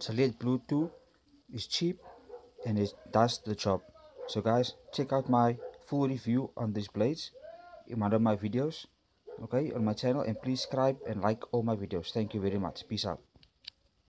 Solid Bluetooth is cheap and it does the job. So guys, check out my full review on these blades in one of my videos, okay, on my channel, and please subscribe and like all my videos. Thank you very much. Peace out.